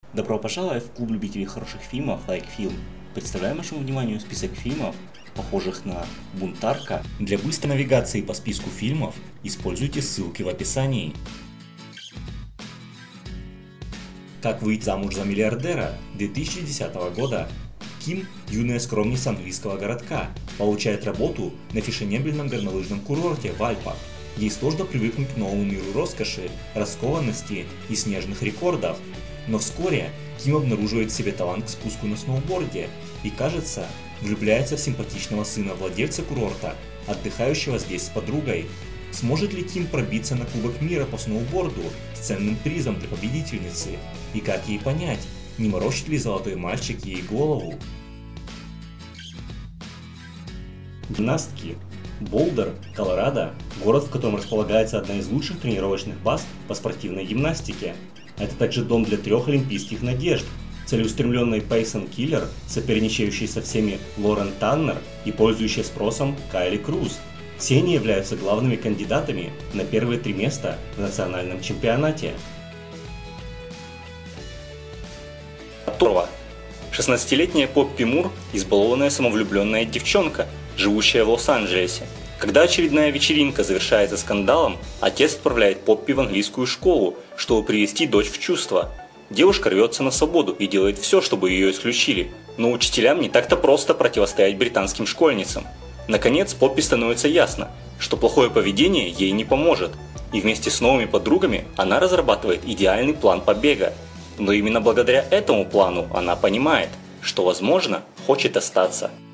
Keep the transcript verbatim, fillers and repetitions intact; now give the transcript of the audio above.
Добро пожаловать в клуб любителей хороших фильмов Like Film. Представляем вашему вниманию список фильмов, похожих на «Бунтарка». Для быстрой навигации по списку фильмов используйте ссылки в описании. Как выйти замуж за миллиардера две тысячи десятого года. Ким, юная скромница английского городка, получает работу на фешенебельном горнолыжном курорте в Альпах. Ей сложно привыкнуть к новому миру роскоши, раскованности и снежных рекордов. Но вскоре Ким обнаруживает в себе талант к спуску на сноуборде и, кажется, влюбляется в симпатичного сына владельца курорта, отдыхающего здесь с подругой. Сможет ли Ким пробиться на Кубок мира по сноуборду с ценным призом для победительницы? И как ей понять, не морочит ли золотой мальчик ей голову? Гимнастки. Болдер, Колорадо – город, в котором располагается одна из лучших тренировочных баз по спортивной гимнастике. Это также дом для трех олимпийских надежд: целеустремленной Пейсон Киллер, соперничающей со всеми Лорен Таннер и пользующей спросом Кайли Круз. Все они являются главными кандидатами на первые три места в национальном чемпионате. шестнадцатилетняя Поппи Мур – избалованная самовлюбленная девчонка, живущая в Лос-Анджелесе. Когда очередная вечеринка завершается скандалом, отец отправляет Поппи в английскую школу, чтобы привести дочь в чувство. Девушка рвется на свободу и делает все, чтобы ее исключили, но учителям не так-то просто противостоять британским школьницам. Наконец, Поппи становится ясно, что плохое поведение ей не поможет, и вместе с новыми подругами она разрабатывает идеальный план побега. Но именно благодаря этому плану она понимает, что, возможно, хочет остаться.